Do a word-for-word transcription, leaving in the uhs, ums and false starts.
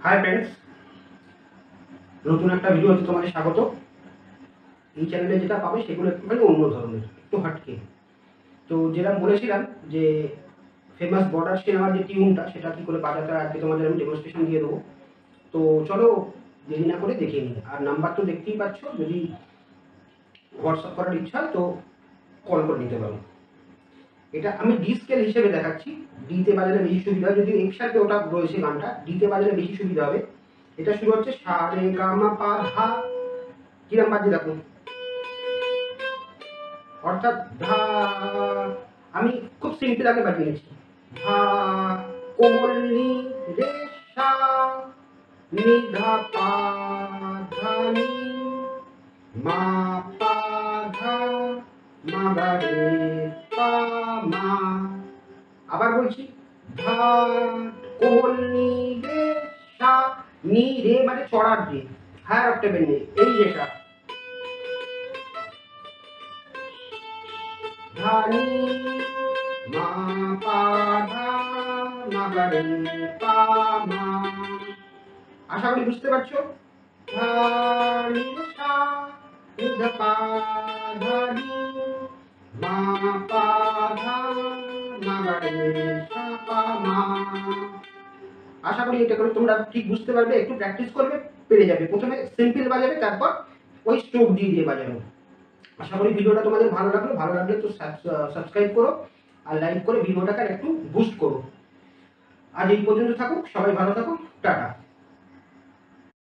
Hi friends, নতুন একটা ভিডিওতে তোমাদের স্বাগত। এই চ্যানেলে যেটা পাবে সেগুলো একটুখানি অন্য ধরনের, একটু হাটকে। তো যেরকম বলেছিলাম যে ফেমাস বর্ডার সিনেমার যে টিউনটা সেটা কী করে বাজাতে হয় আজকে তোমাদের আমি ডেমনস্ট্রেশন দিয়ে দেবো। তো চলো দেরি না করে দেখে নিই। আর নাম্বার তো দেখতেই পাচ্ছ, যদি হোয়াটসঅ্যাপ করার ইচ্ছা হয় তো কল করে নিতে পারো। এটা আমি ডি স্কেল হিসেবে দেখাচ্ছি, ডিতে বাজালে বেশি সুবিধা। যদি একসাথে ওটা রয়েছে গানটা, ডিতে বাজালে বেশি সুবিধা হবে। এটা শুরু হচ্ছে সা রে গা মা পা ধা, কিরম বাজছে দেখো, অর্থাৎ ধা। আমি খুব সিম্পল আগে বাজিয়ে নিচ্ছি, ধা কোমল নি রে সা নি ধা পা ধা নি মা পা ধা মা গা রে পা মা। আবার বলছি, ধা কোমল নি রে সা নি রে মানে চড়ার রে, হায়ার অক্টেভের নে, এই রেটা ধা নি মা পা ধা মা গা রে পা মা। আশা করি বুঝতে পারছো। ধা নি সা নি ধা পা ধা নি মা পা ধা মা গা রে সা পা মা। আশা করি এটা করে তোমরা ঠিক বুঝতে পারবে। একটু প্র্যাকটিস করবে, পেরে যাবে। প্রথমে সিম্পল বাজাবে, তারপর ওই স্ট্রোক দিয়ে দিয়ে বাজাবে। আশা করি ভিডিওটা তোমাদের ভালো লাগলো। ভালো লাগলে তো সাবস্ক্রাইব করো আর লাইক করে ভিডিওটাকে একটু বুস্ট করো। আজ এই পর্যন্ত থাকুক, সবাই ভালো থাকো, টাটা।